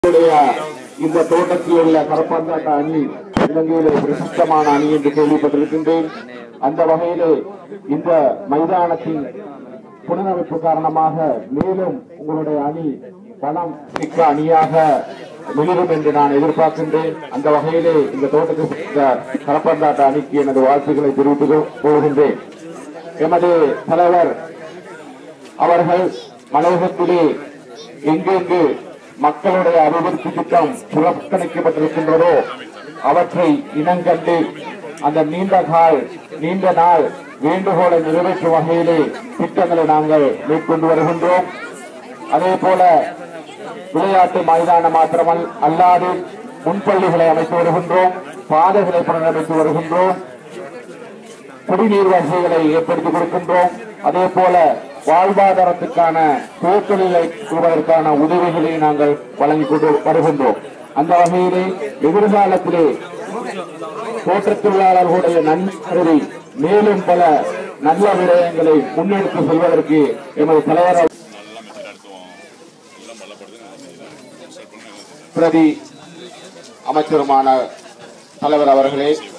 இந்த தோட்டத்தில் உள்ள கரப்பாந்தாட்ட அணி இலங்கையிலே பிரசித்தமான அணி என்று கேள்விப்பட்டிருக்கின்றேன். அந்த வகையிலே இந்த மைதானத்தின் புனரமைப்பு காரணமாக மேலும் உங்களுடைய அணி பலம் மிக்க அணியாக மிளிரும் என்று நான் எதிர்பார்க்கின்றேன். அந்த வகையிலே இந்த தோட்டத்தில் கரப்பந்தாட்ட அணிக்கு எனது வாழ்த்துக்களை தெரிவித்துக் கொள்கின்றேன். எமது தலைவர் அவர்கள் மலையகத்திலே எங்கெங்கு மக்களுடைய அபிவிருத்தி திட்டம் புறக்கணிக்கப்பட்டிருக்கின்றதோ அவற்றை இனங்கண்டு அந்த நீண்ட நாள் வேண்டுகோளை நிறைவேற்றும் வகையிலே திட்டங்களை நாங்கள் மேற்கொண்டு வருகின்றோம். அதே போல விளையாட்டு மைதானம் மாத்திரம் அல்லாது முன்பள்ளிகளை அமைத்து வருகின்றோம், பாதைகளை புனரமைத்து வருகின்றோம், குடிநீர் வசதிகளை ஏற்படுத்திக் கொடுக்கின்றோம். அதே போல வாழ்வாதாரத்துக்கான தொழிலை கூறுவதற்கான உதவிகளை நாங்கள் வழங்கிக் கொண்டு வருகின்றோம். அந்த வகையிலே எதிர்காலத்திலே தோட்டத் தொழிலாளர்களுடைய நன்கருதி மேலும் பல நல்ல விடயங்களை முன்னெடுத்து செல்வதற்கு எமது தலைவர் பிரதி அமைச்சருமான தலைவர் அவர்களே,